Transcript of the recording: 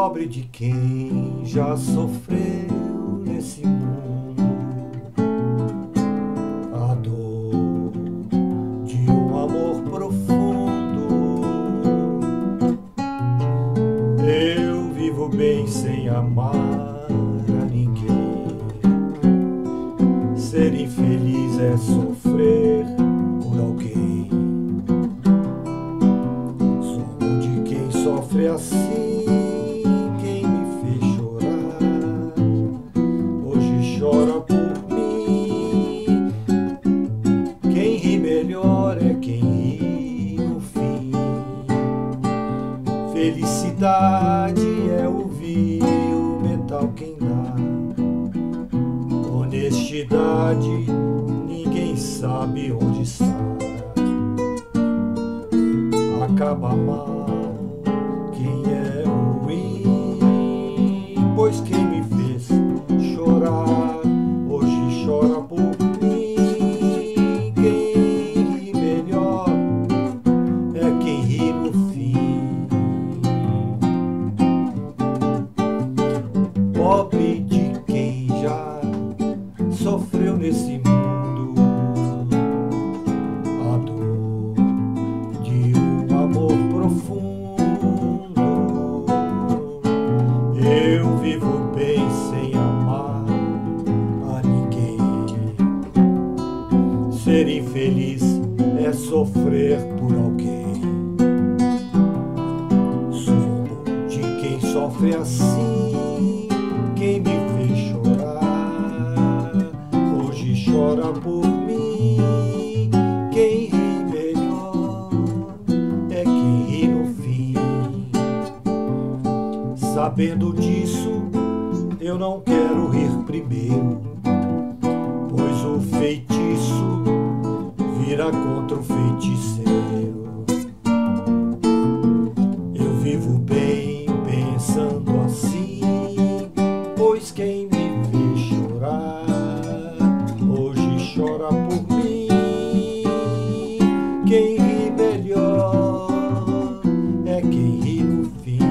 Pobre de quem já sofreu nesse mundo a dor de um amor profundo. Eu vivo bem sem amar a ninguém. Ser infeliz é sofrer por alguém. Sou de quem sofre assim. Chora por mim. Quem ri melhor é quem ri no fim. Felicidade é ouvir o metal quem dá. Honestidade ninguém sabe onde está. Acaba mal quem é ruim, pois quem me fez chorar hoje chora por mim. Quem ri melhor é quem ri no fim. Pobre de quem já sofreu nesse mundo a dor de um amor profundo. Eu vivo bem sem amar a ninguém. Ser infeliz é sofrer por alguém. Sou de quem sofre assim. Quem me fez chorar hoje chora por mim. Quem ri melhor é quem ri no fim. Sabendo disso, eu não quero rir primeiro, pois o feitiço vira contra o feiticeiro. Eu vivo bem pensando assim, pois quem me fez chorar hoje chora por mim. Quem ri melhor é quem ri no fim.